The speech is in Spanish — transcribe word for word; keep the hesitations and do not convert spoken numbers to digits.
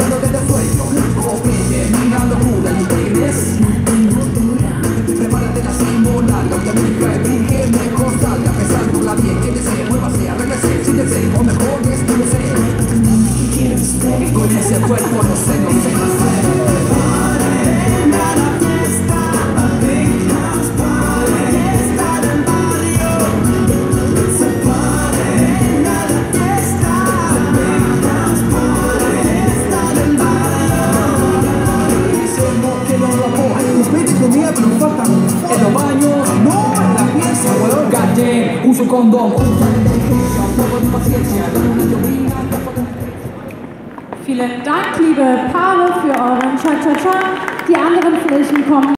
solo desde sueño. Copete, mira locura y ustedes. Prepárate la simular, que a mi febril que mejor salga. Pensándola bien, que desee, muévase, arréglese, siéntese, o mejor estúdese. Con ese cuerpo no sé, no sé, no sé. En los baños, no en la pieza, weón. Galle, uso condón. Vielen Dank, liebe Paare, für euren Cha-Cha-Cha. Die anderen Flächen kommen.